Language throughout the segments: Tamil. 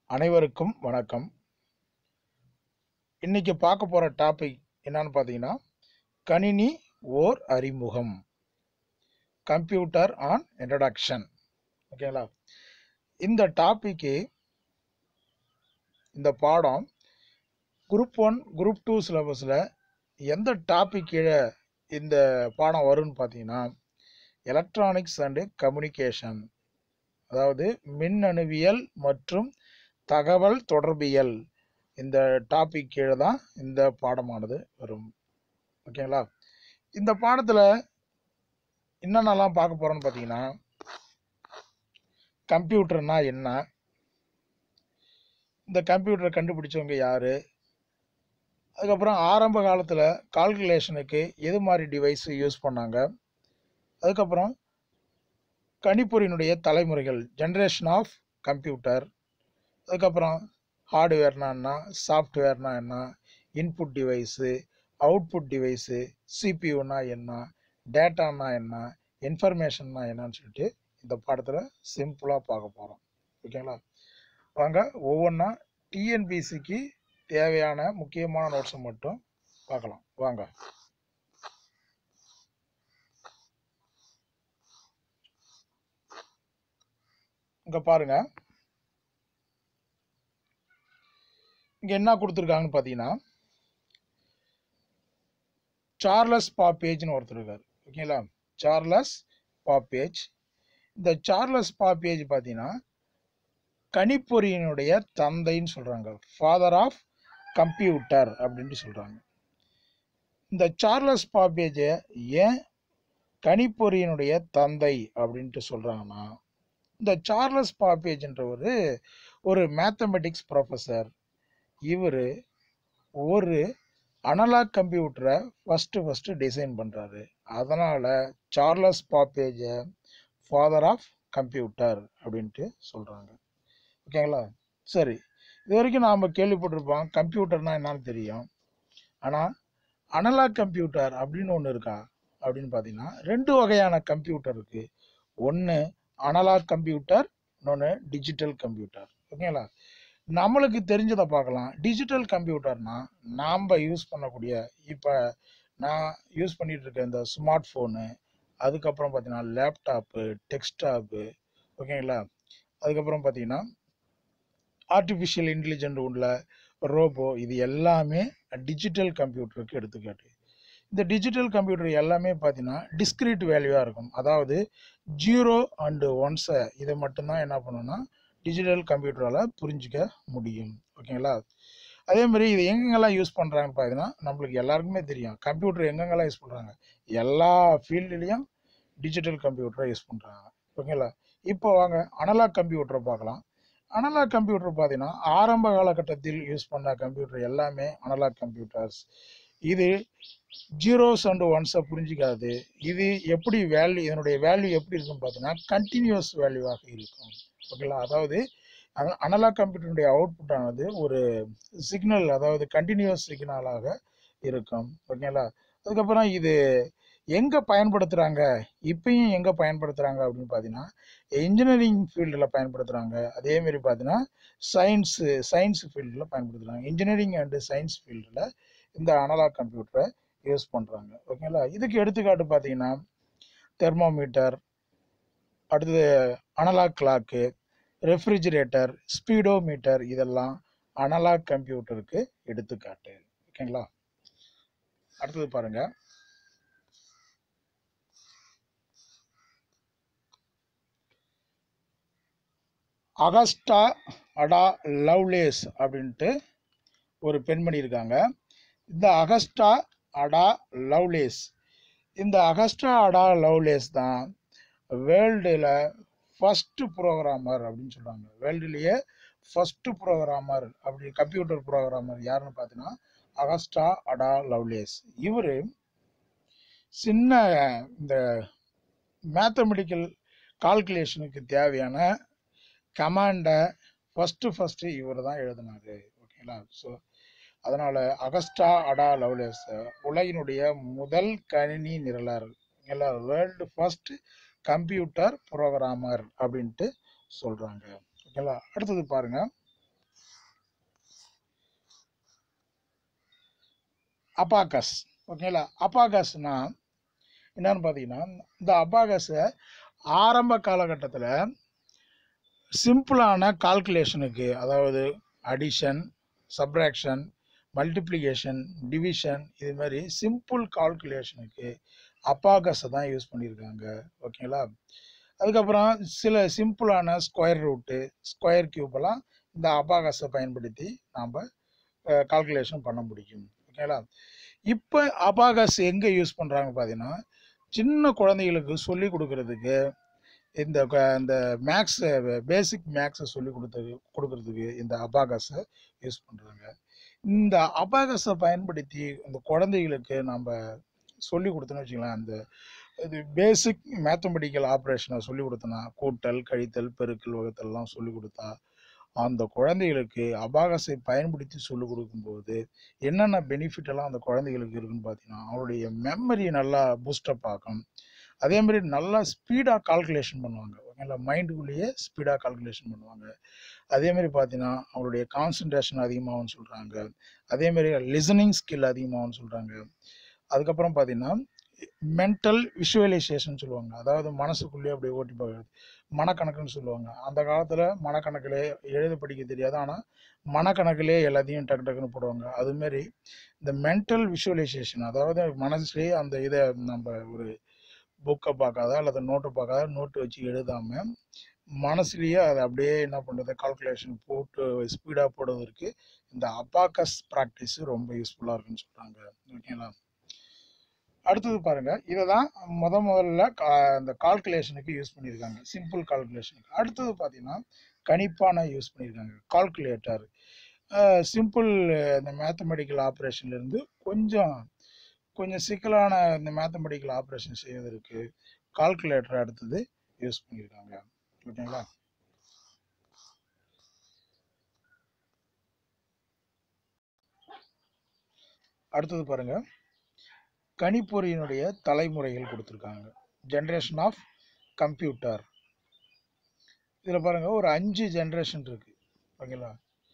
அனைவருக்கும் வணக்கம். இன்னைக்கு பார்க்க போற டாபிக் என்னன்னு பார்த்தீங்கன்னா, கணினி ஓர் அறிமுகம், கம்ப்யூட்டர் ஆன் இன்ட்ரடக்ஷன். ஓகேங்களா? இந்த டாபிக்கு இந்த பாடம் குரூப் 1 குரூப் 2 சிலபஸில் எந்த டாபிக் கீழே இந்த பாடம் வரும்னு பார்த்தீங்கன்னா, எலக்ட்ரானிக்ஸ் அண்டு கம்யூனிகேஷன், அதாவது மின்னணுவியல் மற்றும் தகவல் தொடர்பியல், இந்த டாபிக் கீழே தான் இந்த பாடமானது வரும். ஓகேங்களா? இந்த பாடத்தில் என்னென்னலாம் பார்க்க போகிறோன்னு பார்த்தீங்கன்னா, கம்ப்யூட்டர்னா என்ன, இந்த கம்ப்யூட்டரை கண்டுபிடிச்சவங்க யார், அதுக்கப்புறம் ஆரம்ப காலத்தில் கால்குலேஷனுக்கு எது மாதிரி டிவைஸ் யூஸ் பண்ணாங்க, அதுக்கப்புறம் கணிப்பொறியினுடைய தலைமுறைகள், ஜென்ரேஷன் ஆஃப் கம்ப்யூட்டர், அதுக்கப்புறம் ஹார்ட்வேர்னா என்ன, சாஃப்ட்வேர்னா என்ன, இன்புட் டிவைஸு, அவுட்புட் டிவைஸு, சிபியூனா என்ன, டேட்டானா என்ன, இன்ஃபர்மேஷன்னா என்னன்னு சொல்லிட்டு இந்த பாடத்தில் சிம்பிளாக பார்க்க போகிறோம். ஓகேங்களா? வாங்க ஒவ்வொன்றா டிஎன்பிசிக்கு தேவையான முக்கியமான நோட்ஸை மட்டும் பார்க்கலாம். வாங்க. இங்கே பாருங்க, இங்கே என்ன கொடுத்துருக்காங்கன்னு பார்த்தீங்கன்னா, சார்லஸ் பாப்பேஜ்னு ஒருத்தர் இருக்கார். ஓகேங்களா? Charles Babbage. இந்த சார்லஸ் பாப்பேஜ் பார்த்தீங்கன்னா கணிப்பொறியினுடைய தந்தைன்னு சொல்கிறாங்க, ஃபாதர் ஆஃப் கம்ப்யூட்டர் அப்படின்ட்டு சொல்கிறாங்க. இந்த சார்லஸ் பாப்பேஜை ஏன் கணிப்பொறியினுடைய தந்தை அப்படின்ட்டு சொல்கிறாங்கன்னா, இந்த சார்லஸ் பாப்பேஜ்ன்றவர் ஒரு மேத்தமெட்டிக்ஸ் ப்ரொஃபஸர். இவர் ஒரு அனலாக் கம்ப்யூட்டரை ஃபஸ்ட்டு டிசைன் பண்ணுறாரு. அதனால் சார்லஸ் பாப்பேஜை ஃபாதர் ஆஃப் கம்ப்யூட்டர் அப்படின்ட்டு சொல்கிறாங்க. ஓகேங்களா? சரி, இது வரைக்கும் நாம் கேள்விப்பட்டிருப்போம், கம்ப்யூட்டர்னால் என்னன்னு தெரியும். ஆனால் அனலாக் கம்ப்யூட்டர் அப்படின்னு ஒன்று இருக்கா அப்படின்னு பார்த்தீங்கன்னா, ரெண்டு வகையான கம்ப்யூட்டர் இருக்குது. ஒன்று அனலாக் கம்ப்யூட்டர், இன்னொன்று டிஜிட்டல் கம்ப்யூட்டர். ஓகேங்களா? நம்மளுக்கு தெரிஞ்சதை பார்க்கலாம். டிஜிட்டல் கம்ப்யூட்டர்னால் நாம் யூஸ் பண்ணக்கூடிய, இப்போ நான் யூஸ் பண்ணிகிட்டு இருக்க இந்த ஸ்மார்ட் ஃபோனு, அதுக்கப்புறம் பார்த்தீங்கன்னா லேப்டாப்பு, டெஸ்க்டாப்பு, ஓகேங்களா? அதுக்கப்புறம் பார்த்தீங்கன்னா ஆர்டிஃபிஷியல் இன்டெலிஜென்ட் உள்ள ரோபோ, இது எல்லாமே டிஜிட்டல் கம்ப்யூட்டருக்கு எடுத்துக்காட்டு. இந்த டிஜிட்டல் கம்ப்யூட்டர் எல்லாமே பார்த்தீங்கன்னா டிஸ்கிரீட் வேல்யூவாக இருக்கும். அதாவது 0 அண்டு 1 இதை மட்டும்தான் என்ன பண்ணணும்னா டிஜிட்டல் கம்ப்யூட்டரால் புரிஞ்சிக்க முடியும். ஓகேங்களா? அதே மாதிரி இது எங்கெங்கெல்லாம் யூஸ் பண்ணுறாங்கன்னு பார்த்தீங்கன்னா, நம்மளுக்கு எல்லாருக்குமே தெரியும் கம்ப்யூட்டர் எங்கெங்கெல்லாம் யூஸ் பண்ணுறாங்க. எல்லா ஃபீல்டுலேயும் டிஜிட்டல் கம்ப்யூட்டரை யூஸ் பண்ணுறாங்க. ஓகேங்களா? இப்போ வாங்க அனலாக் கம்ப்யூட்டரை பார்க்கலாம். அனலாக் கம்ப்யூட்டர் பார்த்தீங்கன்னா ஆரம்ப காலகட்டத்தில் யூஸ் பண்ண கம்ப்யூட்டர் எல்லாமே அனலாக் கம்ப்யூட்டர்ஸ். இது 0s அண்ட் 1s புரிஞ்சிக்காது. இது எப்படி வேல்யூ, இதனுடைய வேல்யூ எப்படி இருக்குன்னு பார்த்தீங்கன்னா கண்டினியூஸ் வேல்யூவாக இருக்கும். ஓகேங்களா? அதாவது அனலாக் கம்ப்யூட்டருடைய அவுட்புட் ஆனது ஒரு சிக்னல், அதாவது கண்டினியூஸ் சிக்னலாக இருக்கும். ஓகேங்களா? அதுக்கப்புறம் இது எங்கே பயன்படுத்துகிறாங்க, இப்பயும் எங்கே பயன்படுத்துகிறாங்க அப்படின்னு பார்த்தீங்கன்னா இன்ஜினியரிங் ஃபீல்டில் பயன்படுத்துகிறாங்க. அதேமாரி பார்த்தீங்கன்னா சயின்ஸ் ஃபீல்டில் பயன்படுத்துகிறாங்க. இன்ஜினியரிங் அண்டு சயின்ஸ் ஃபீல்டில் இந்த அனலாக் கம்ப்யூட்டரை யூஸ் பண்ணுறாங்க. ஓகேங்களா? இதுக்கு எடுத்துக்காட்டு பார்த்தீங்கன்னா தெர்மோமீட்டர், அடுத்தது அனலாக் கிளாக்கு, ரெஃப்ரிஜிரேட்டர், ஸ்பீடோமீட்டர், இதெல்லாம் அனலாக் கம்ப்யூட்டருக்கு எடுத்துக்காட்டு. ஓகேங்களா? அடுத்தது பாருங்க, அகஸ்டா அடா லவ்லேஸ் அப்படின்ட்டு ஒரு பெண்மணி இருக்காங்க. இந்த அகஸ்டா அடா லவ்லேஸ், இந்த அகஸ்டா அடா லவ்லேஸ் தான் வேர்ல்டில் ஃபஸ்ட்டு ப்ரோக்ராமர் அப்படின்னு சொல்கிறாங்க. வேர்ல்டுலேயே ஃபஸ்ட்டு ப்ரோக்ராமர், அப்படி கம்ப்யூட்டர் ப்ரோக்ராமர் யாருன்னு பார்த்தீங்கன்னா அகஸ்டா அடா லவ்லேஸ். இவர் சின்ன இந்த மேத்தமெட்டிக்கல் கால்குலேஷனுக்கு தேவையான கமாண்டை ஃபஸ்ட்டு இவர் தான் எழுதினார். ஓகேங்களா? ஸோ அதனால் அகஸ்டா அடா லவ்லேஸ் உலகினுடைய முதல் கணினி நிரலர், வேர்ல்டு ஃபர்ஸ்ட் கம்ப்யூட்டர் ப்ரோக்ராமர் அப்படின்ட்டு சொல்கிறாங்க. ஓகேங்களா? அடுத்தது பாருங்கள், அபாகஸ். ஓகேங்களா? அபாகஸ்னா என்னன்னு பார்த்தீங்கன்னா, இந்த அபாகஸை ஆரம்ப காலகட்டத்தில் சிம்பிளான கால்குலேஷனுக்கு, அதாவது அடிஷன், சப்ராக்ஷன், மல்டிப்ளிகேஷன், டிவிஷன், இது மாதிரி சிம்பிள் கால்குலேஷனுக்கு அபாகஸை தான் யூஸ் பண்ணியிருக்காங்க. ஓகேங்களா? அதுக்கப்புறம் சில சிம்பிளான ஸ்கொயர் ரூட்டு, ஸ்கொயர் கியூபெல்லாம் இந்த அபாகஸை பயன்படுத்தி நாம் கால்குலேஷன் பண்ண முடியும். ஓகேங்களா? இப்போ அபாகஸ் எங்கே யூஸ் பண்ணுறாங்க பார்த்தீங்கன்னா, சின்ன குழந்தைகளுக்கு சொல்லி கொடுக்கறதுக்கு, இந்த மேக்ஸ், பேசிக் மேக்ஸை சொல்லி கொடுக்கறதுக்கு இந்த அபாகஸை யூஸ் பண்ணுறாங்க. இந்த அபாகஸை பயன்படுத்தி இந்த குழந்தைகளுக்கு நம்ம சொல்லி கொடுத்தோன்னு வச்சுக்கலாம், அந்த இது பேசிக் மேத்தமெட்டிக்கல் ஆப்ரேஷனை சொல்லி கொடுத்தோன்னா, கூட்டல், கழித்தல், பெருக்கல், வகுத்தல்லாம் சொல்லி கொடுத்தா, அந்த குழந்தைகளுக்கு அபாகஸை பயன்படுத்தி சொல்லிக் கொடுக்கும்போது என்னென்ன பெனிஃபிட் எல்லாம் அந்த குழந்தைகளுக்கு இருக்குன்னு பார்த்தீங்கன்னா, அவருடைய மெமரி நல்லா பூஸ்டப் ஆகும். அதே மாதிரி நல்லா ஸ்பீடாக கால்குலேஷன் பண்ணுவாங்க. ஓகேங்களா? மைண்டுக்குள்ளேயே ஸ்பீடாக கால்குலேஷன் பண்ணுவாங்க. அதே மாதிரி பார்த்தீங்கன்னா, அவருடைய கான்சன்ட்ரேஷன் அதிகமாகும்னு சொல்கிறாங்க. அதே மாதிரி லிசனிங் ஸ்கில் அதிகமாகும்னு சொல்கிறாங்க. அதுக்கப்புறம் பார்த்தீங்கன்னா, மென்டல் விஷுவலைசேஷன் சொல்லுவாங்க. அதாவது மனசுக்குள்ளேயே அப்படியே ஓட்டி பார்க்குறது, மனக்கணக்குன்னு சொல்லுவாங்க. அந்த காலத்தில் மனக்கணக்கில் எழுத படிக்க தெரியாது, ஆனால் மனக்கணக்கிலே எல்லாத்தையும் டக்கு டக்குன்னு போடுவாங்க. அதுமாரி இந்த மென்டல் விஷுவலைசேஷன், அதாவது மனசுலேயே அந்த இதை நம்ம ஒரு புக்கை பார்க்காத அல்லது நோட்டை பார்க்காத, நோட்டு வச்சு எழுதாமல் மனசுலேயே அதை அப்படியே என்ன பண்ணுறது, கால்குலேஷன் போட்டு ஸ்பீடாக போடுவதற்கு இந்த அபாகஸ் ப்ராக்டிஸ் ரொம்ப யூஸ்ஃபுல்லாக இருக்குன்னு சொல்கிறாங்க. ஓகேங்களா? அடுத்தது பாருங்க, இதை தான் முதல்ல இந்த கால்குலேஷனுக்கு யூஸ் பண்ணியிருக்காங்க, சிம்பிள் கால்குலேஷனுக்கு. அடுத்தது பார்த்தீங்கன்னா கணிப்பான யூஸ் பண்ணியிருக்காங்க, கால்குலேட்டர். சிம்பிள் இந்த மேத்தமெட்டிக்கல் ஆப்ரேஷன்லேருந்து கொஞ்சம் சிக்கலான இந்த மேத்தமெட்டிக்கல் ஆப்ரேஷன் செய்வதற்கு கால்குலேட்டர் அடுத்தது யூஸ் பண்ணியிருக்காங்க. ஓகேங்களா? அடுத்தது பாருங்க, கணிப்பொறியினுடைய தலைமுறைகள் கொடுத்துருக்காங்க, ஜென்ரேஷன் ஆஃப் கம்ப்யூட்டர். இதில் பாருங்க ஒரு 5 ஜென்ரேஷன் இருக்கு. ஓகேங்களா?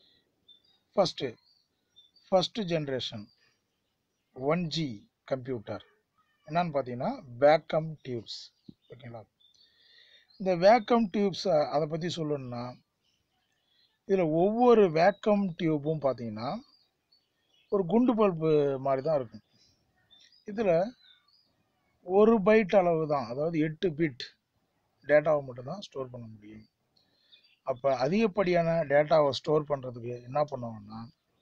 ஃபர்ஸ்ட் ஜென்ரேஷன் 1G கம்ப்யூட்டர் என்னன்னு பார்த்தீங்கன்னா வேக்கம் டியூப்ஸ். ஓகேங்களா? இந்த வேக்கம் டியூப்ஸ் அதை பற்றி சொல்லணும்னா, இதில் ஒவ்வொரு வேக்கம் டியூப்பும் பார்த்தீங்கன்னா ஒரு குண்டு பல்பு மாதிரி தான் இருக்கும். இதில் 1 பைட் அளவு தான், அதாவது 8 பிட் டேட்டாவை மட்டும்தான் ஸ்டோர் பண்ண முடியும். அப்போ அதிகப்படியான டேட்டாவை ஸ்டோர் பண்ணுறதுக்கு என்ன பண்ணுவாங்கன்னா,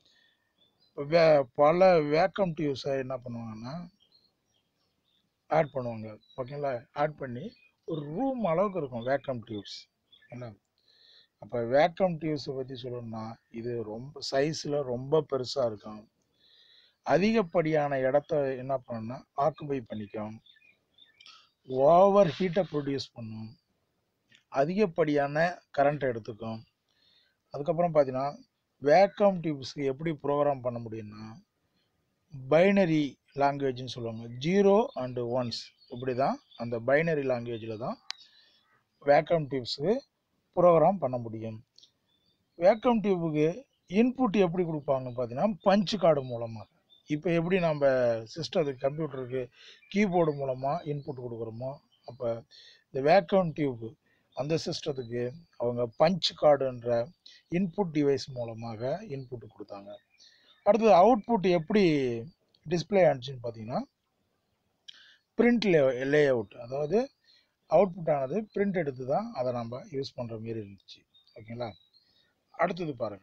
பல வேக்கம் டியூப்ஸை என்ன பண்ணுவாங்கன்னா ஆட் பண்ணுவாங்க. ஓகேங்களா? ஆட் பண்ணி ஒரு ரூம் அளவுக்கு இருக்கும் வேக்கம் டியூப்ஸ். என்ன அப்போ வேக்கம் டியூப்ஸை பற்றி சொல்லணும்னா, இது ரொம்ப சைஸில் ரொம்ப பெருசாக இருக்கும். அதிகப்படியான இடத்த என்ன பண்ணணும்னா ஆக்குபை பண்ணிக்கும், ஓவர் ஹீட்டை ப்ரொடியூஸ் பண்ணும், அதிகப்படியான கரண்ட் எடுத்துக்கும். அதுக்கப்புறம் பார்த்தீங்கன்னா வேக்கம் டியூப்ஸ்க்கு எப்படி ப்ரோக்ராம் பண்ண முடியும்னா, பைனரி லாங்குவேஜ்னு சொல்லுவாங்க, 0 and 1s. இப்படி தான் அந்த பைனரி லாங்குவேஜில் தான் வேக்கம் டியூப்ஸுக்கு ப்ரோக்ராம் பண்ண முடியும். வேக்கம் டியூபுக்கு இன்புட் எப்படி கொடுப்பாங்கன்னு பார்த்தீங்கன்னா பஞ்ச் கார்டு மூலமாக. இப்போ எப்படி நம்ம சிஸ்டத்துக்கு கம்ப்யூட்டருக்கு கீபோர்டு மூலமாக இன்புட் கொடுக்குறோமோ, அப்போ இந்த வேக்கம் டியூப் அந்த சிஸ்டத்துக்கு அவங்க பஞ்ச் கார்டுன்ற இன்புட் டிவைஸ் மூலமாக இன்புட் கொடுத்தாங்க. அடுத்தது அவுட்புட் எப்படி டிஸ்பிளே ஆனிச்சுன்னு பார்த்தீங்கன்னா பிரிண்ட் லே அவுட், அதாவது அவுட்புட் ஆனது பிரிண்ட் எடுத்து தான் அதை நம்ம யூஸ் பண்ணுற மாரி இருந்துச்சு. ஓகேங்களா? அடுத்தது பாருங்க,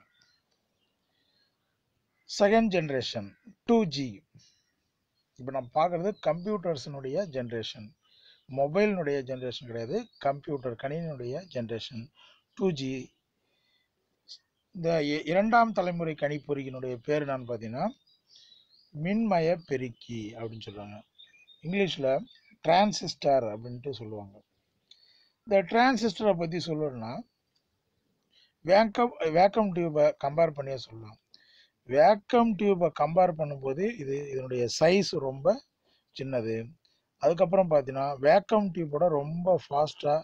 செகண்ட் ஜென்ரேஷன் 2G. இப்போ நம்ம பார்க்குறது கம்ப்யூட்டர்ஸினுடைய ஜென்ரேஷன், மொபைலினுடைய ஜென்ரேஷன் கிடையாது, கம்ப்யூட்டர் கணினியினுடைய ஜென்ரேஷன் 2G. இந்த இரண்டாம் தலைமுறை கணிப்பொறியினுடைய பேர் என்னன்னு பார்த்தீங்கன்னா மின்மய பெருக்கி அப்படின்னு சொல்கிறாங்க. இங்கிலீஷில் டிரான்சிஸ்டர் அப்படின்ட்டு சொல்லுவாங்க. இந்த டிரான்சிஸ்டரை பற்றி சொல்லணும்னா வேக்கம் டியூபை கம்பேர் பண்ணியே சொல்லலாம். வேக்கம் டியூபை கம்பேர் பண்ணும்போது இதனுடைய சைஸ் ரொம்ப சின்னது. அதுக்கப்புறம் பார்த்தீங்கன்னா வேக்கம் டியூபோட ரொம்ப ஃபாஸ்ட்டாக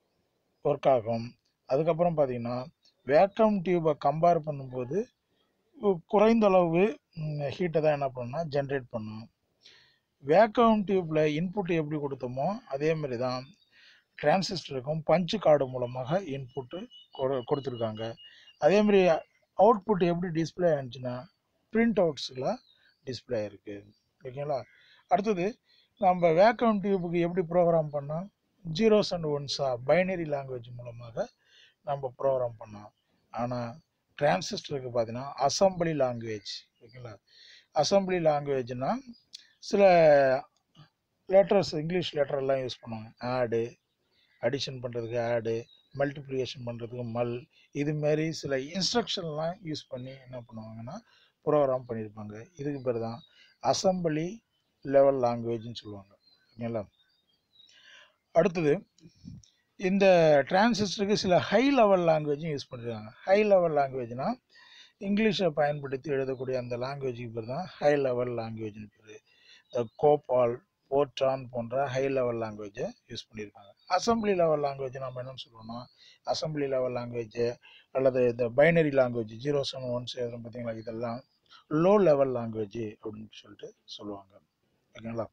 ஒர்க் ஆகும். அதுக்கப்புறம் பார்த்தீங்கன்னா வேக்கம் டியூபை கம்பேர் பண்ணும்போது குறைந்த அளவு ஹீட்டை தான் என்ன பண்ணணும்னா ஜென்ரேட் பண்ணும். வேக்கம் டியூப்பில் இன்புட் எப்படி கொடுத்தோமோ அதே மாதிரி தான் டிரான்சிஸ்டருக்கும் பஞ்சு கார்டு மூலமாக இன்புட்டு கொடுத்துருக்காங்க. அதே மாதிரி அவுட்புட் எப்படி டிஸ்பிளே ஆனிச்சுன்னா பிரிண்ட் அவுட்ஸில் டிஸ்பிளே ஆயிருக்கு. ஓகேங்களா. அடுத்தது நம்ம வேக்கம் டியூபுக்கு எப்படி ப்ரோக்ராம் பண்ணோம், ஜீரோஸ் அண்ட் ஒன்ஸாக பைனரி லாங்குவேஜ் மூலமாக நம்ம ப்ரோக்ராம் பண்ணோம். ஆனால் டிரான்சிஸ்டருக்கு பார்த்தீங்கன்னா அசம்பிளி லாங்குவேஜ். ஓகேங்களா. அசம்பிளி லாங்குவேஜ்னா சில லெட்டர்ஸ் இங்கிலீஷ் லெட்டர்லாம் யூஸ் பண்ணுவாங்க. ஆடு அடிஷன் பண்ணுறதுக்கு ஆடு, மல்டிப்ளிகேஷன் பண்ணுறதுக்கு மல், இதுமாரி சில இன்ஸ்ட்ரக்ஷன்லாம் யூஸ் பண்ணி என்ன பண்ணுவாங்கன்னா ப்ரோக்ராம் பண்ணியிருப்பாங்க. இதுக்கு பேர் தான் அசம்பிளி லெவல் லாங்குவேஜ்னு சொல்லுவாங்க. ஓகேங்களா. அடுத்தது இந்த டிரான்சிஸ்டருக்கு சில ஹை லெவல் லாங்குவேஜும் யூஸ் பண்ணியிருக்காங்க. ஹை லெவல் லாங்குவேஜ்னால் இங்கிலீஷை பயன்படுத்தி எழுதக்கூடிய அந்த லாங்குவேஜுக்கு பேர் தான் ஹை லெவல் லாங்குவேஜ்னு பேர். இந்த கோபால், போர்ட்ரான் போன்ற ஹை லெவல் லாங்குவேஜை யூஸ் பண்ணியிருக்காங்க. அசம்பிளி லெவல் லாங்குவேஜ் நம்ம என்னென்னு சொல்லுவோம்னா அசம்பிளி லெவல் லாங்குவேஜ் அல்லது இந்த binary language zeros and ones எழுதுறோம் பார்த்தீங்களா, இதெல்லாம் லோ லெவல் லாங்குவேஜ் அப்படின்னு சொல்லிட்டு சொல்லுவாங்க. ஓகேங்களா.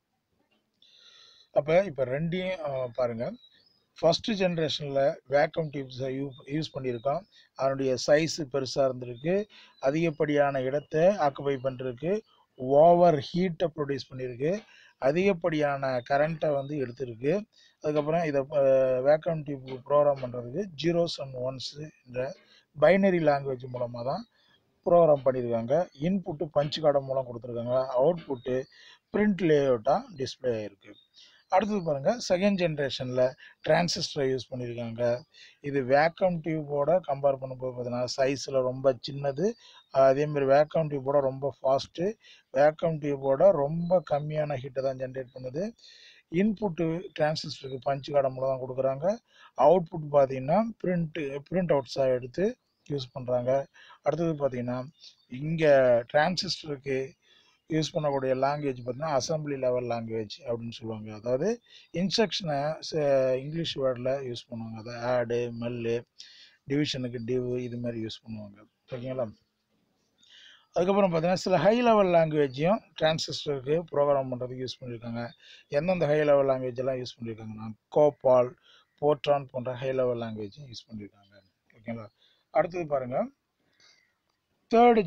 அப்போ இப்போ ரெண்டையும் பாருங்கள். ஃபஸ்ட்டு ஜென்ரேஷனில் வேக்கம் டியூப்ஸை யூஸ் பண்ணியிருக்கோம். அதனுடைய சைஸு பெருசாக இருந்திருக்கு, அதிகப்படியான இடத்தை ஆக்குபை பண்ணிருக்கு, ஓவர் ஹீட்டை ப்ரொடியூஸ் பண்ணியிருக்கு, அதிகப்படியான கரண்ட்டை வந்து எடுத்திருக்கு. அதுக்கப்புறம் இதை வேக்கம் டியூப் ப்ரோக்ராம் பண்ணுறதுக்கு ஜீரோஸ் அண்ட் ஒன்ஸு என்ற பைனரி லாங்குவேஜ் மூலமாக தான் ப்ரோக்ராம் பண்ணியிருக்காங்க. இன்புட்டு பஞ்சு கார்டு மூலம் கொடுத்துருக்காங்க, அவுட்புட்டு பிரிண்ட் லேஅவுட்டாக டிஸ்பிளே ஆகிருக்கு. அடுத்தது பாருங்கள், செகண்ட் ஜென்ரேஷனில் டிரான்சிஸ்டரை யூஸ் பண்ணியிருக்காங்க. இது வேக்கம் டியூப்போட கம்பேர் பண்ணும்போது பார்த்தீங்கன்னா சைஸில் ரொம்ப சின்னது, அதேமாதிரி வேக்கம் டியூப்போட ரொம்ப ஃபாஸ்ட்டு, வேக்கம் டியூப்போட ரொம்ப கம்மியான ஹீட்டை தான் ஜென்ரேட் பண்ணுது. இன்புட்டு டிரான்சிஸ்டருக்கு பஞ்சு கார்டு மூலம் தான் கொடுக்குறாங்க. அவுட்புட் பார்த்தீங்கன்னா பிரிண்ட் அவுட்ஸாக எடுத்து யூஸ் பண்ணுறாங்க. அடுத்தது பார்த்தீங்கன்னா இங்கே டிரான்சிஸ்டருக்கு யூஸ் பண்ணக்கூடிய லாங்குவேஜ் பார்த்தீங்கன்னா அசம்பிளி லெவல் லாங்குவேஜ் அப்படின்னு சொல்லுவாங்க. அதாவது இன்ஸ்ட்ரக்ஷனை இங்கிலீஷ் வேர்டில் யூஸ் பண்ணுவாங்க. அதாவது ஆடு, மெல்லு, டிவிஷனுக்கு டிவ், இது மாதிரி யூஸ் பண்ணுவாங்க. ஓகேங்களா. அதுக்கப்புறம் பார்த்தீங்கன்னா சில ஹை லெவல் லாங்குவேஜையும் டிரான்சிஸ்டருக்கு ப்ரோக்ராம் பண்ணுறதுக்கு யூஸ் பண்ணியிருக்காங்க. எந்தெந்த ஹை லெவல் லாங்குவேஜ் எல்லாம் யூஸ் பண்ணியிருக்காங்கன்னா கோபால், போர்ட்ரான் போன்ற ஹை லெவல் லாங்குவேஜும் யூஸ் பண்ணியிருக்காங்க. ஓகேங்களா. அடுத்தது பாருங்கள், தேர்டு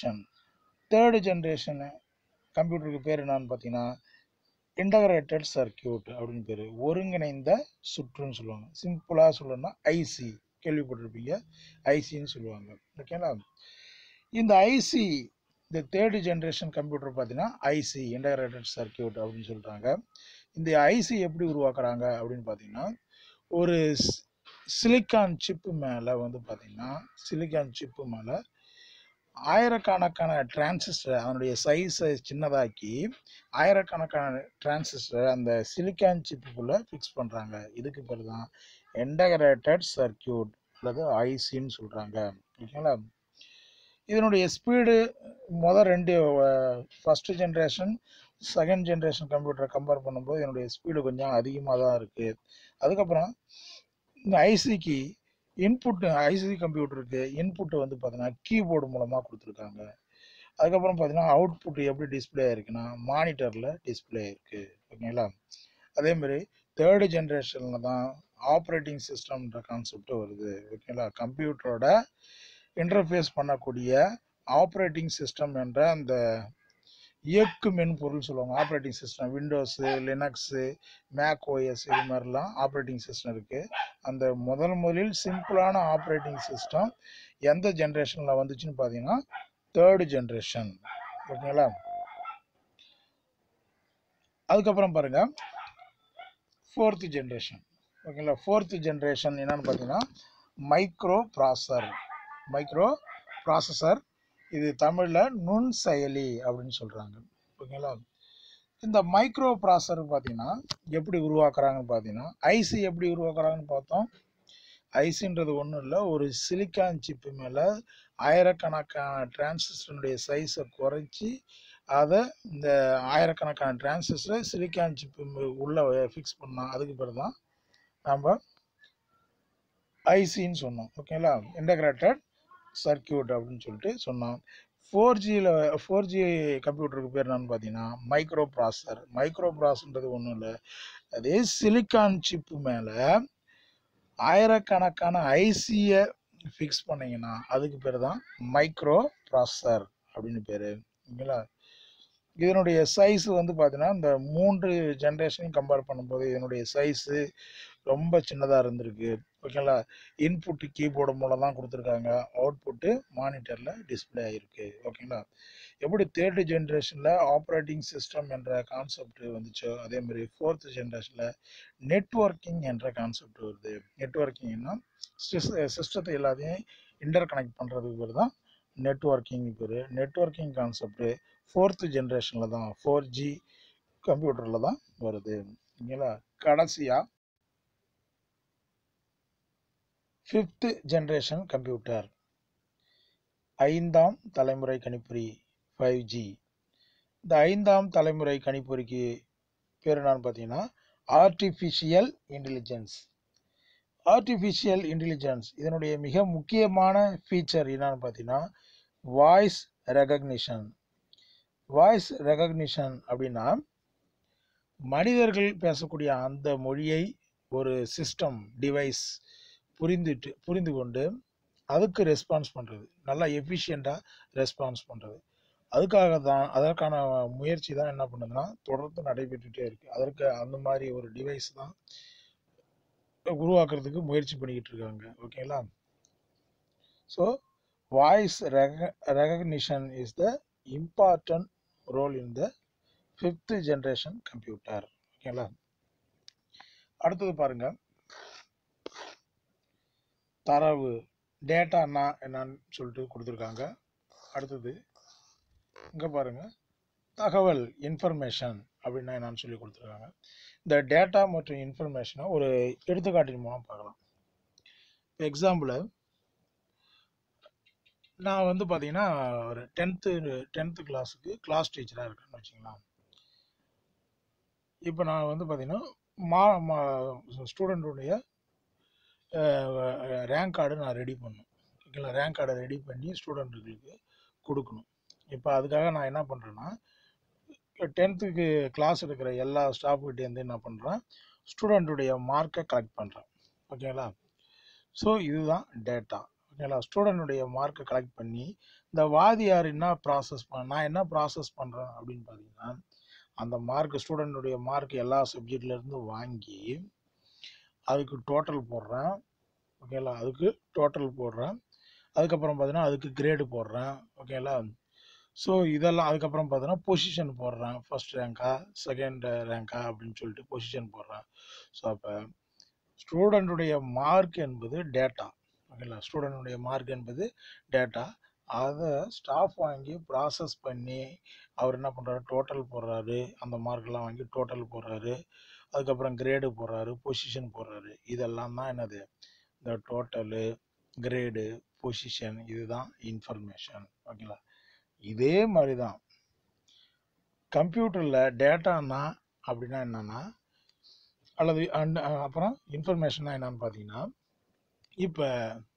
ஜென்ரேஷனு கம்ப்யூட்டருக்கு பேர் என்னன்னு பார்த்தீங்கன்னா இன்டகிரேட்டட் சர்க்கியூட் அப்படின்னு பேர். ஒருங்கிணைந்த சுற்றுன்னு சொல்லுவாங்க. சிம்பிளாக சொல்லணும்னா ஐசி, கேள்விப்பட்டிருப்பீங்க, ஐசின்னு சொல்லுவாங்க. ஓகேங்களா. இந்த ஐசி, இந்த தேர்டு ஜென்ரேஷன் கம்ப்யூட்டர் பார்த்தீங்கன்னா ஐசி, இன்டகிரேட்டட் சர்க்கியூட் அப்படின்னு சொல்கிறாங்க. இந்த ஐசி எப்படி உருவாக்குறாங்க அப்படின்னு பார்த்தீங்கன்னா ஒரு சிலிக்கான் சிப்பு மேலே வந்து பார்த்தீங்கன்னா சிலிக்கான் சிப்பு மேலே ஆயிரக்கணக்கான டிரான்சிஸ்டர் அதனுடைய சைஸை சின்னதாக்கி ஆயிரக்கணக்கான டிரான்சிஸ்டர் அந்த சிலிக்கான் சிப்புக்குள்ளே ஃபிக்ஸ் பண்ணுறாங்க. இதுக்கு பேர் தான் இன்டகிரேட்டட் சர்க்கியூட் அல்லது ஐசின்னு சொல்கிறாங்க. ஓகேங்களா. இதனுடைய ஸ்பீடு ரெண்டு ஃபஸ்ட்டு ஜென்ரேஷன் செகண்ட் ஜென்ரேஷன் கம்ப்யூட்டரை கம்பேர் பண்ணும்போது இதனுடைய ஸ்பீடு கொஞ்சம் அதிகமாக தான் இருக்குது. அதுக்கப்புறம் இந்த ஐசிக்கு இன்புட்டு, ஐசி கம்ப்யூட்டருக்கு இன்புட்டு வந்து பார்த்தீங்கன்னா கீபோர்டு மூலமாக கொடுத்துருக்காங்க. அதுக்கப்புறம் பார்த்தீங்கன்னா அவுட்புட் எப்படி டிஸ்பிளே ஆயிருக்குன்னா மானிட்டரில் டிஸ்பிளே ஆயிருக்கு. ஓகேங்களா. அதேமாதிரி தேர்டு ஜென்ரேஷனில் தான் ஆப்ரேட்டிங் சிஸ்டம்ன்ற கான்செப்ட் வருது. ஓகேங்களா. கம்ப்யூட்டரோட இன்டர்ஃபேஸ் பண்ணக்கூடிய ஆப்ரேட்டிங் சிஸ்டம் என்ற அந்த இயக்கு மென்பொருள் சொல்லுவாங்க. Operating system Windows, Linux, Mac OS, இது மாதிரிலாம் ஆப்ரேட்டிங் சிஸ்டம் இருக்குது. அந்த முதலில் சிம்பிளான ஆப்ரேட்டிங் சிஸ்டம் எந்த ஜென்ரேஷனில் வந்துச்சுன்னு பார்த்தீங்கன்னா தேர்டு ஜென்ரேஷன். ஓகேங்களா. அதுக்கப்புறம் பாருங்கள் ஃபோர்த்து ஜென்ரேஷன். ஓகேங்களா. ஃபோர்த்து ஜென்ரேஷன் என்னன்னு பார்த்தீங்கன்னா மைக்ரோ ப்ராசஸர், இது தமிழில் நுண் செயலி அப்படின்னு சொல்கிறாங்க. ஓகேங்களா. இந்த மைக்ரோ ப்ராசஸர் பார்த்தீங்கன்னா எப்படி உருவாக்குறாங்கன்னு பார்த்தீங்கன்னா ஐசி எப்படி உருவாக்குறாங்கன்னு பார்த்தோம். ஐசின்றது ஒன்றும் இல்லை, ஒரு சிலிக்கான் சிப்பு மேலே ஆயிரக்கணக்கான டிரான்சிஸ்டருடைய சைஸை குறைச்சி அதை இந்த ஆயிரக்கணக்கான டிரான்சிஸ்டரை சிலிக்கான் சிப்பு உள்ளே ஃபிக்ஸ் பண்ணோம். அதுக்கு பிறகு தான் நம்ம ஐசின்னு சொன்னோம். ஓகேங்களா. இன்டகிரேட்டட் சர்க்கியூட் அப்படின்னு சொல்லிட்டு சொன்னோம். ஃபோர் ஜி கம்ப்யூட்டருக்கு பேர் என்னன்னு பார்த்தீங்கன்னா மைக்ரோ ப்ராசஸர். மைக்ரோ ப்ராசஸ்ன்றது ஒன்றும் இல்லை, அதே சிலிக்கான் சிப்பு மேலே ஆயிரக்கணக்கான ஐசியை ஃபிக்ஸ் பண்ணிங்கன்னா அதுக்கு பேர் தான் மைக்ரோ ப்ராசஸர் அப்படின்னு பேர். ஓகேங்களா, இதனுடைய சைஸ் வந்து பார்த்தீங்கன்னா இந்த 3 ஜென்ரேஷனையும் கம்பேர் பண்ணும்போது இதனுடைய சைஸு ரொம்ப சின்னதாக இருந்திருக்கு. ஓகேங்களா, இன்புட்டு கீபோர்டு மூலம் தான் கொடுத்துருக்காங்க, அவுட்புட்டு மானிட்டரில் டிஸ்பிளே ஆகிருக்கு. ஓகேங்களா, எப்படி 3rd ஜென்ரேஷனில் ஆப்ரேட்டிங் சிஸ்டம் என்ற கான்செப்ட் வந்துச்சோ அதேமாதிரி 4th ஜென்ரேஷனில் நெட்வொர்க்கிங் என்ற கான்செப்ட் வருது. நெட்வொர்க்கிங்னா சிஸ்டத்தை எல்லாத்தையும் இன்டர் கனெக்ட் பண்ணுறதுக்கு பேர் தான் நெட்வொர்க்கிங் பேர். நெட்வொர்க்கிங் கான்செப்ட் 4th ஜென்ரேஷனில் தான் 4G கம்ப்யூட்டரில் தான் வருது. ஓகேங்களா, கடைசியாக 5th ஜென்ரேஷன் கம்ப்யூட்டர், 5ஆம் தலைமுறை கணிப்பொறி 5G. இந்த 5ஆம் தலைமுறை கணிப்பொறிக்கு பேர் என்னன்னு பார்த்தீங்கன்னா ஆர்டிஃபிஷியல் இன்டெலிஜென்ஸ். ஆர்டிஃபிஷியல் இன்டெலிஜென்ஸ் இதனுடைய மிக முக்கியமான ஃபீச்சர் என்னன்னு பார்த்தீங்கன்னா வாய்ஸ் ரெகக்னிஷன். வாய்ஸ் ரெகக்னிஷன் அப்படின்னா மனிதர்கள் பேசக்கூடிய அந்த மொழியை ஒரு சிஸ்டம் டிவைஸ் புரிந்து கொண்டு அதுக்கு ரெஸ்பான்ஸ் பண்ணுறது, நல்லா எஃபிஷியண்ட்டாக ரெஸ்பான்ஸ் பண்ணுறது. அதற்கான முயற்சி தான் என்ன பண்ணுதுன்னா தொடர்ந்து நடைபெற்றுட்டே இருக்குது. அதற்கு அந்த மாதிரி ஒரு டிவைஸ் தான் உருவாக்குறதுக்கு முயற்சி பண்ணிக்கிட்டு இருக்காங்க. ஓகேங்களா, so voice recognition is the important role in the 5th generation computer. ஓகேங்களா, அடுத்தது பாருங்க, தரவு டேட்டானா என்னன்னு சொல்லிட்டு கொடுத்துருக்காங்க. அடுத்தது இங்கே பாருங்க, தகவல் இன்ஃபர்மேஷன் அப்படின்னா என்னன்னு சொல்லி கொடுத்துருக்காங்க. இந்த டேட்டா மற்றும் இன்ஃபர்மேஷனை ஒரு எடுத்துக்காட்டின் மூலம் பார்க்கலாம். எக்ஸாம்பிள், நான் வந்து பார்த்தீங்கன்னா ஒரு 10th கிளாஸுக்கு கிளாஸ் டீச்சராக இருக்கேன்னு வச்சுக்கலாம். இப்போ நான் வந்து பார்த்தீங்கன்னா ஸ்டூடெண்ட்டுடைய ரேங்க் கார்டு நான் ரெடி பண்ணணும். ஓகேங்களா, ரேங்க் கார்டை ரெடி பண்ணி ஸ்டூடெண்ட்டுகளுக்கு கொடுக்கணும். இப்போ அதுக்காக நான் என்ன பண்ணுறேன்னா 10th கிளாஸ் எடுக்கிற எல்லா ஸ்டாஃப்கிட்டேருந்து என்ன பண்ணுறேன், ஸ்டூடெண்ட்டுடைய மார்க்கை கலெக்ட் பண்ணுறேன். ஓகேங்களா, ஸோ இதுதான் டேட்டா. ஓகேங்களா, ஸ்டூடெண்ட்டுடைய மார்க்கை கலெக்ட் பண்ணி இந்த வாதியார் என்ன நான் என்ன ப்ராசஸ் பண்ணுறேன் அப்படின்னு பார்த்தீங்கன்னா அந்த மார்க் ஸ்டூடெண்ட்டுடைய மார்க் எல்லா சப்ஜெக்ட்லேருந்து வாங்கி அதுக்கு டோட்டல் போடுறேன். ஓகேங்களா, அதுக்கு டோட்டல் போடுறேன். அதுக்கப்புறம் பார்த்தீங்கன்னா அதுக்கு கிரேடு போடுறேன். ஓகேங்களா, ஸோ இதெல்லாம் அதுக்கப்புறம் பார்த்தீங்கன்னா பொசிஷன் போடுறேன், ஃபர்ஸ்ட் ரேங்க்கா செகண்ட் ரேங்க்கா அப்படின்னு சொல்லிட்டு பொசிஷன் போடுறேன். ஸோ அப்போ ஸ்டூடெண்ட்டுடைய மார்க் என்பது டேட்டா. ஓகேங்களா, ஸ்டூடெண்ட்டுடைய மார்க் என்பது டேட்டா. அதை ஸ்டாஃப் வாங்கி ப்ராசஸ் பண்ணி அவர் என்ன பண்ணுறாரு, டோட்டல் போடுறாரு, அந்த மார்க்கெல்லாம் வாங்கி டோட்டல் போடுறாரு, அதுக்கப்புறம் கிரேடு போடுறாரு, பொசிஷன் போடுறாரு. இதெல்லாம் தான் என்னது, இந்த டோட்டலு, கிரேடு, பொசிஷன், இதுதான் இன்ஃபர்மேஷன். ஓகேங்களா, இதே மாதிரி தான் கம்ப்யூட்டரில் டேட்டானா அப்படின்னா என்னன்னா அல்லது அப்புறம் இன்ஃபர்மேஷன்னா என்னன்னு பார்த்தீங்கன்னா இப்போ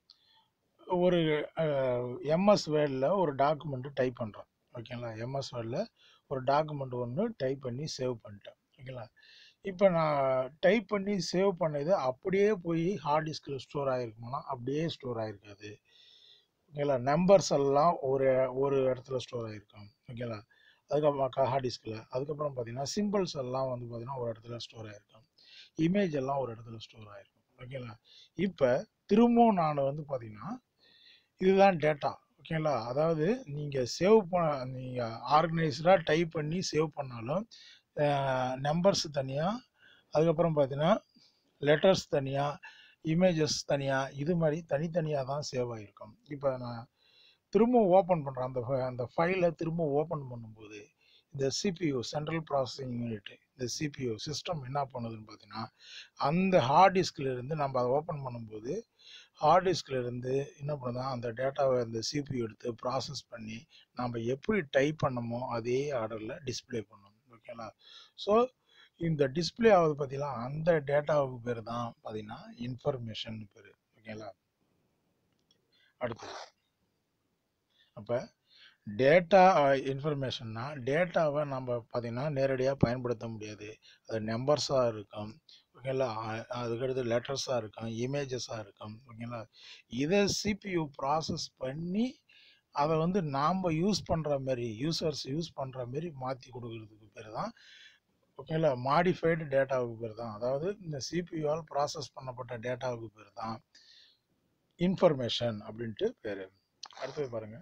ஒரு எம்எஸ் வேர்டில் ஒரு டாக்குமெண்ட்டு டைப் பண்ணுறோம். ஓகேங்களா, எம்எஸ் வேர்டில் ஒரு டாக்குமெண்ட் ஒன்று டைப் பண்ணி சேவ் பண்ணிட்டேன். ஓகேங்களா, இப்போ நான் டைப் பண்ணி சேவ் பண்ணது அப்படியே போய் ஹார்ட் டிஸ்கில் ஸ்டோர் ஆகிருக்குமானா அப்படியே ஸ்டோர் ஆகிருக்காது. ஓகேங்களா, நம்பர்ஸ் எல்லாம் ஒரு இடத்துல ஸ்டோர் ஆகிருக்கும். ஓகேங்களா, அதுக்கப்புறம் ஹார்ட் டிஸ்கில் அதுக்கப்புறம் பார்த்தீங்கன்னா சிம்பிள்ஸ் எல்லாம் வந்து பார்த்தீங்கன்னா ஒரு இடத்துல ஸ்டோர் ஆகிருக்கும், இமேஜ் எல்லாம் ஒரு இடத்துல ஸ்டோர் ஆகிருக்கும். ஓகேங்களா, இப்போ திரும்பவும் நான் வந்து பார்த்தீங்கன்னா இதுதான் டேட்டா. ஓகேங்களா, அதாவது நீங்கள் நீங்கள் ஆர்கனைஸ்டாக டைப் பண்ணி சேவ் பண்ணாலும் நம்பர்ஸ் தனியாக, அதுக்கப்புறம் பார்த்தீங்கன்னா லெட்டர்ஸ் தனியாக, இமேஜஸ் தனியாக, இது மாதிரி தனித்தனியாக தான் சேவ் ஆகிருக்கும். இப்போ நான் திரும்ப ஓப்பன் பண்ணுறேன், அந்த ஃபைலை திரும்ப ஓப்பன் பண்ணும்போது இந்த சிபியூ சென்ட்ரல் ப்ராசஸிங் யூனிட், இந்த சிபியூ சிஸ்டம் என்ன பண்ணுதுன்னு பார்த்தீங்கன்னா அந்த ஹார்ட் டிஸ்கில் இருந்து நம்ம அதை ஓப்பன் பண்ணும்போது ஹார்ட் டிஸ்கில் இருந்து என்ன பண்ணுதான் அந்த டேட்டாவை இந்த சிபியூ எடுத்து ப்ராசஸ் பண்ணி நம்ம எப்படி டைப் பண்ணமோ அதே ஆர்டரில் டிஸ்பிளே பண்ணணும். ஓகேங்களா, ஸோ இந்த டிஸ்பிளே ஆகுது பார்த்தீங்கன்னா அந்த டேட்டாவுக்கு பேர் தான் பார்த்தீங்கன்னா இன்ஃபர்மேஷன் பேர். ஓகேங்களா, அடுத்து அப்போ டேட்டா இன்ஃபர்மேஷன்னா டேட்டாவை நம்ம பார்த்திங்கன்னா நேரடியாக பயன்படுத்த முடியாது. அது நம்பர்ஸாக இருக்கும், ஓகேங்களா, அதுக்கடுத்து லெட்டர்ஸாக இருக்கும், இமேஜஸாக இருக்கும், ஓகேங்களா. இதை சிபியு ப்ராசஸ் பண்ணி அதை வந்து நாம் யூஸ் பண்ணுற மாரி, யூசர்ஸ் யூஸ் பண்ணுற மாரி மாற்றி கொடுக்கறதுக்கு பேர் தான், ஓகேங்களா, மாடிஃபைடு டேட்டாவுக்கு பேர் தான், அதாவது இந்த சிபியூவால் ப்ராசஸ் பண்ணப்பட்ட டேட்டாவுக்கு பேர் தான் இன்ஃபர்மேஷன் அப்படின்ட்டு பேர். அடுத்தது பாருங்கள்,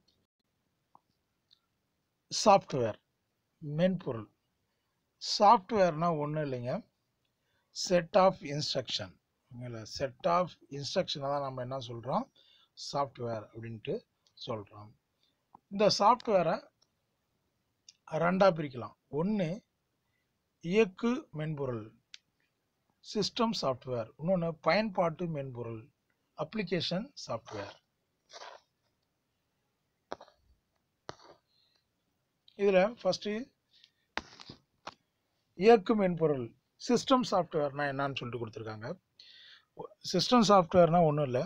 சாஃப்ட்வேர், மென்பொருள். சாஃப்ட்வேர்னா ஒன்றும் இல்லைங்க, செட் ஆஃப் இன்ஸ்ட்ரக்ஷன், ஓகேங்களா. செட் ஆஃப் இன்ஸ்ட்ரக்ஷனை தான் நம்ம என்ன சொல்கிறோம், சாஃப்ட்வேர் அப்படின்ட்டு சொல்கிறோம். இந்த சாஃப்ட்வேரை ரெண்டாக பிரிக்கலாம். ஒன்று இயக்கு மென்பொருள், சிஸ்டம் சாஃப்ட்வேர். இன்னொன்று பயன்பாட்டு மென்பொருள், அப்ளிகேஷன் சாஃப்ட்வேர். இதில் ஃபஸ்ட்டு இயக்கு மென்பொருள், சிஸ்டம் சாஃப்ட்வேர்னால் என்னன்னு சொல்லிட்டு கொடுத்துருக்காங்க. சிஸ்டம் சாஃப்ட்வேர்னால் ஒன்றும் இல்லை,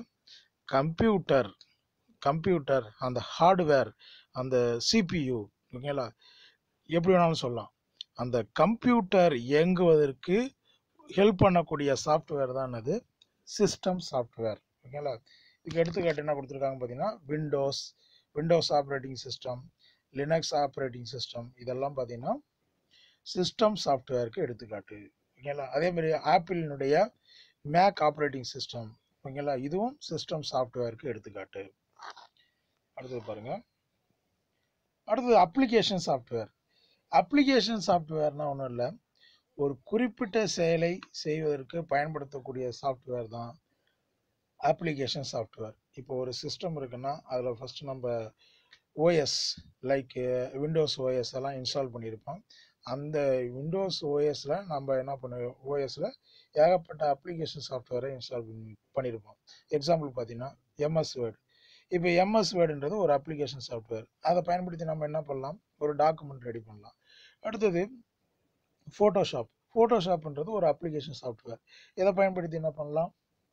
கம்ப்யூட்டர் அந்த ஹார்ட்வேர், அந்த சிபியு, ஓகேங்களா, எப்படி வேணாலும் சொல்லலாம், அந்த கம்ப்யூட்டர் இயங்குவதற்கு ஹெல்ப் பண்ணக்கூடிய சாஃப்ட்வேர் தான் அது சிஸ்டம் சாஃப்ட்வேர், ஓகேங்களா. இதுக்கு எடுத்துக்காட்டு என்ன கொடுத்துருக்காங்க பார்த்தீங்கன்னா, Windows operating system, Linux operating system, இதெல்லாம் பார்த்தீங்கன்னா சிஸ்டம் சாஃப்ட்வேருக்கு எடுத்துக்காட்டு, ஓகேங்களா. அதேமாதிரி ஆப்பிளினுடைய மேக் ஆப்ரேட்டிங் சிஸ்டம், ஓகேங்களா, இதுவும் சிஸ்டம் சாஃப்ட்வேருக்கு எடுத்துக்காட்டு. அடுத்தது பாருங்க, அடுத்தது அப்ளிகேஷன் சாஃப்ட்வேர். அப்ளிகேஷன் சாஃப்ட்வேர்னால் ஒன்றும் இல்லை, ஒரு குறிப்பிட்ட செயலை செய்வதற்கு பயன்படுத்தக்கூடிய சாஃப்ட்வேர் தான் அப்ளிகேஷன் சாஃப்ட்வேர். இப்போ ஒரு சிஸ்டம் இருக்குன்னா அதில் ஃபஸ்ட்டு நம்ம ஓஎஸ் லைக் விண்டோஸ் ஓஎஸ் எல்லாம் இன்ஸ்டால் பண்ணியிருப்போம். அந்த விண்டோஸ் ஓஎஸில் நம்ம என்ன பண்ணுவோம், ஓஎஸில் ஏகப்பட்ட அப்ளிகேஷன் சாஃப்ட்வேரை இன்ஸ்டால் பண்ணியிருப்போம். எக்ஸாம்பிள் பார்த்தீங்கன்னா எம்எஸ் வேர்டு. இப்போ எம்எஸ் வேர்டுன்றது ஒரு அப்ளிகேஷன் சாஃப்ட்வேர். அதை பயன்படுத்தி நம்ம என்ன பண்ணலாம், ஒரு டாக்குமெண்ட் ரெடி பண்ணலாம். அடுத்தது ஃபோட்டோஷாப்ன்றது ஒரு அப்ளிகேஷன் சாஃப்ட்வேர். இதை பயன்படுத்தி என்ன பண்ணலாம்,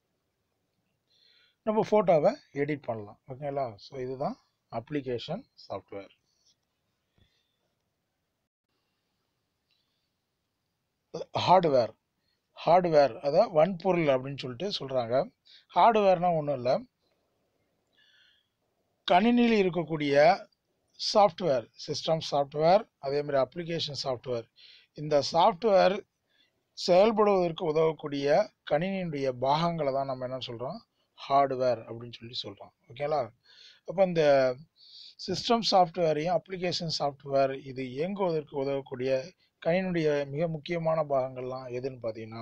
நம்ம ஃபோட்டோவை எடிட் பண்ணலாம், ஓகேங்களா. ஸோ இதுதான் அப்ளிகேஷன் சாஃப்ட்வேர். ஹார்ட்வேர் அதாவது வன்பொருள் அப்படின்னு சொல்லிட்டு சொல்கிறாங்க. ஹார்ட்வேர்னால் ஒன்றும் இல்லை, கணினியில் இருக்கக்கூடிய சாஃப்ட்வேர், சிஸ்டம் சாஃப்ட்வேர், அதேமாதிரி அப்ளிகேஷன் சாஃப்ட்வேர். இந்த சாஃப்ட்வேர் செயல்படுவதற்கு உதவக்கூடிய கணினியினுடைய பாகங்களை தான் நம்ம என்ன சொல்கிறோம், ஹார்ட்வேர் அப்படின்னு சொல்லி சொல்கிறோம், ஓகேங்களா. அப்போ இந்த சிஸ்டம் சாஃப்ட்வேரையும் அப்ளிகேஷன் சாஃப்ட்வேர் இது இயங்குவதற்கு உதவக்கூடிய கணினியுடைய மிக முக்கியமான பாகங்கள்லாம் எதுன்னு பார்த்தீங்கன்னா,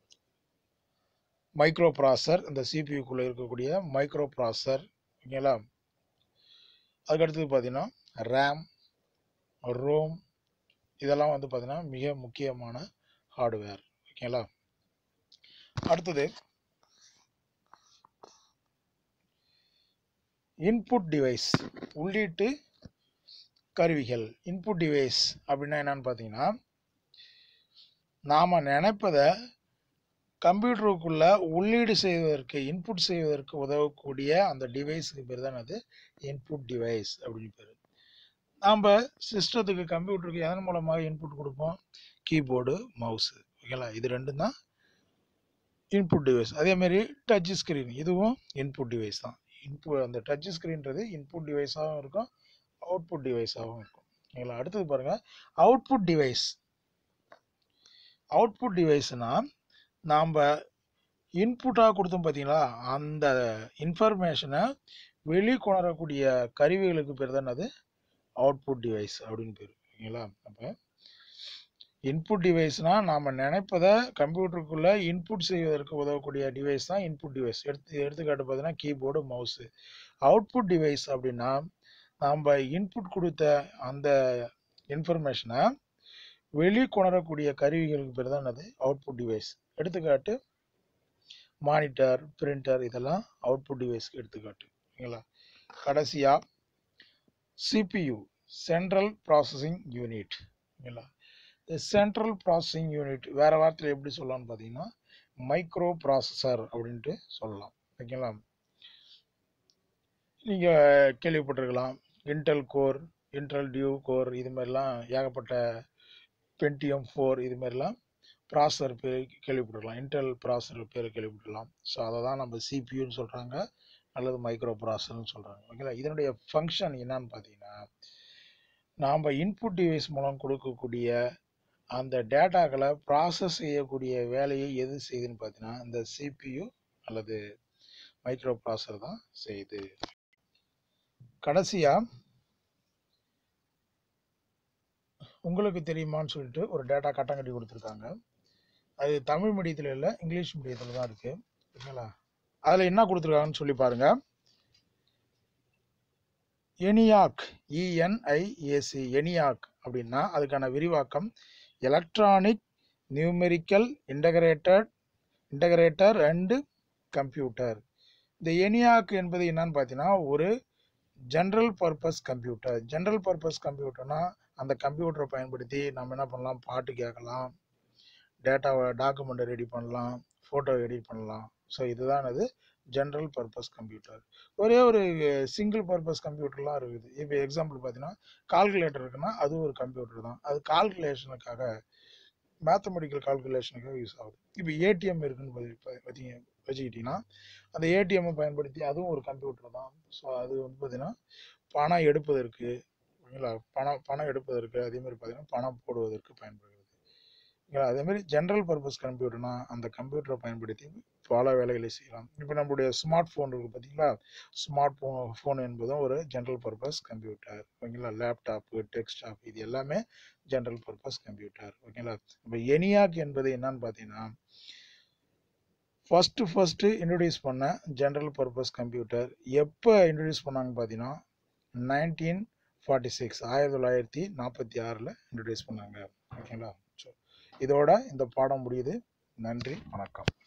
மைக்ரோ ப்ராசர், இந்த சிபியூக்குள்ளே இருக்கக்கூடிய மைக்ரோ ப்ராசர், ஓகேங்களா. அதுக்கடுத்தது பார்த்தீங்கன்னா ரேம், ரோம், இதெல்லாம் வந்து பார்த்தீங்கன்னா மிக முக்கியமான ஹார்ட்வேர், ஓகேங்களா. அடுத்தது இன்புட் டிவைஸ், உள்ளீட்டு கருவிகள். இன்புட் டிவைஸ் அப்படின்னா என்னன்னு பார்த்தீங்கன்னா, நாம் நினைப்பதை கம்ப்யூட்டருக்குள்ள உள்ளீடு செய்வதற்கு, இன்புட் செய்வதற்கு உதவக்கூடிய அந்த டிவைஸுக்கு பேர் தான் அது இன்புட் டிவைஸ் அப்படின்னு பேர். நாம் சிஸ்டத்துக்கு, கம்ப்யூட்டருக்கு எதன் மூலமாக இன்புட் கொடுப்போம், கீபோர்டு, மவுஸு, ஓகேங்களா. இது ரெண்டும் தான் இன்புட் டிவைஸ். அதேமாரி டச் ஸ்க்ரீன், இதுவும் இன்புட் டிவைஸ் தான். அந்த டச் ஸ்க்ரீன்றது இன்புட் டிவைஸாகவும் இருக்கும், அவுட்புட் டிவைஸாகவும் இருக்கும், ஓகேங்களா. அடுத்தது பாருங்கள், அவுட்புட் டிவைஸ். அவுட்புட் டிவைஸ்னால் நாம் இன்புட்டாக கொடுத்தோம் பார்த்தீங்களா, அந்த இன்ஃபர்மேஷனை வெளிக்கொணரக்கூடிய கருவிகளுக்கு பேர் தான் அது அவுட்புட் டிவைஸ் அப்படின்னு பேர், ஓகேங்களா. அப்போ இன்புட் டிவைஸ்னால் நாம் நினைப்பதை கம்ப்யூட்டருக்குள்ளே இன்புட் செய்வதற்கு உதவக்கூடிய டிவைஸ் தான் இன்புட் டிவைஸ். எடுத்துக்காட்டு பார்த்தீங்கன்னா கீபோர்டு, மவுஸு. அவுட்புட் டிவைஸ் அப்படின்னா நாம் இன்புட் கொடுத்த அந்த இன்ஃபர்மேஷனை வெளிக்கொணரக்கூடிய கருவிகளுக்கு பேர் தான் அது அவுட்புட் டிவைஸ். எடுத்துக்காட்டு மானிட்டர், பிரிண்டர், இதெல்லாம் அவுட்புட் டிவைஸ்க்கு எடுத்துக்காட்டு, ஓகேங்களா. கடைசியாக சிபியு, சென்ட்ரல் ப்ராசஸிங் யூனிட், ஓகேங்களா. சென்ட்ரல் ப்ராசஸிங் யூனிட் வேறு வார்த்தையில் எப்படி சொல்லலாம்னு பார்த்தீங்கன்னா மைக்ரோ ப்ராசஸர் அப்படின்ட்டு சொல்லலாம், ஓகேங்களா. நீங்கள் கேள்விப்பட்டிருக்கலாம் Intel core, Intel duo core, இது மாதிரிலாம் ஏகப்பட்ட பென்டிஎம் 4 இது மாதிரிலாம் ப்ராசஸர் பேர் கேள்விப்பட்டிருக்கலாம். இன்டெல் ப்ராசஸர் பேர் கேள்விப்பட்டிருக்கலாம். ஸோ அதை தான் நம்ம சிபியூன்னு சொல்கிறாங்க அல்லது மைக்ரோ ப்ராசஸர்னு சொல்கிறாங்க. ஓகேங்களா. இதனுடைய ஃபங்க்ஷன் என்னன்னு பார்த்தீங்கன்னா, நாம் இன்புட் டிவைஸ் மூலம் கொடுக்கக்கூடிய அந்த டேட்டாக்களை ப்ராசஸ் செய்யக்கூடிய வேலையை எது செய்யுதுன்னு பார்த்தீங்கன்னா, இந்த சிபியூ அல்லது மைக்ரோ ப்ராசஸர் தான் செய்யுது. கடைசியாக உங்களுக்கு தெரியுமான்னு சொல்லிட்டு ஒரு டேட்டா கட்டங்கட்டி கொடுத்துருக்காங்க. அது தமிழ் மீடியத்தில் இல்லை, இங்கிலீஷ் மீடியத்தில் தான் இருக்குது. ஓகேங்களா. அதில் என்ன கொடுத்துருக்காங்கன்னு சொல்லி பாருங்க. எனியாக், இஎன்ஐஏசி, எனியாக் அப்படின்னா அதுக்கான விரிவாக்கம் electronic numerical integrator and computer. இந்த எனியாக் என்பது என்னன்னு பார்த்தீங்கன்னா ஒரு general purpose computer. General purpose கம்ப்யூட்டர்னா அந்த கம்ப்யூட்டரை பயன்படுத்தி நம்ம என்ன பண்ணலாம், பாட்டு கேட்கலாம், டேட்டாவை டாக்குமெண்ட்டை ரெடி பண்ணலாம், ஃபோட்டோ எடிட் பண்ணலாம். ஸோ இதுதான் அது ஜென்ரல் பர்பஸ் கம்ப்யூட்டர். ஒரே ஒரு சிங்கிள் பர்பஸ் கம்ப்யூட்டர்லாம் இருக்குது. இப்போ எக்ஸாம்பிள் பார்த்தீங்கன்னா கால்குலேட்டர் இருக்குன்னா அது ஒரு கம்ப்யூட்டர் தான். அது கால்குலேஷனுக்காக, மேத்தமெட்டிக்கல் கால்குலேஷனுக்காக யூஸ் ஆகுது. இப்போ ஏடிஎம் இருக்குன்னு வச்சுக்கிட்டிங்கன்னா அந்த ஏடிஎம்மை பயன்படுத்தி அதுவும் ஒரு கம்ப்யூட்டர் தான். ஸோ அது வந்து பார்த்தீங்கன்னா பணம் எடுப்பதற்கு, ஓகேங்களா, பணம் எடுப்பதற்கு, அதேமாதிரி பார்த்தீங்கன்னா பணம் போடுவதற்கு பயன்படுகிறது. அதேமாதிரி ஜென்ரல் பர்பஸ் கம்ப்யூட்டர்னா அந்த கம்ப்யூட்டரை பயன்படுத்தி பல வேலைகளை செய்யலாம். இப்போ நம்மளுடைய ஸ்மார்ட் ஃபோன் இருக்குது பார்த்தீங்களா, ஸ்மார்ட் ஃபோன் என்பதும் ஒரு ஜென்ரல் பர்பஸ் கம்ப்யூட்டர். ஓகேங்களா. லேப்டாப்பு, டெஸ்க்டாப் இது எல்லாமே ஜென்ரல் பர்பஸ் கம்ப்யூட்டர். ஓகேங்களா. இப்போ எனியாக் என்பது என்னன்னு பார்த்தீங்கன்னா ஃபர்ஸ்ட் இன்ட்ரடியூஸ் பண்ண ஜென்ரல் பர்பஸ் கம்ப்யூட்டர் எப்போ இன்ட்ரடியூஸ் பண்ணாங்க பார்த்தீங்கன்னா 1946 இன்ட்ரடியூஸ் பண்ணாங்க. ஓகேங்களா. ஸோ இதோட இந்த பாடம் முடியுது. நன்றி, வணக்கம்.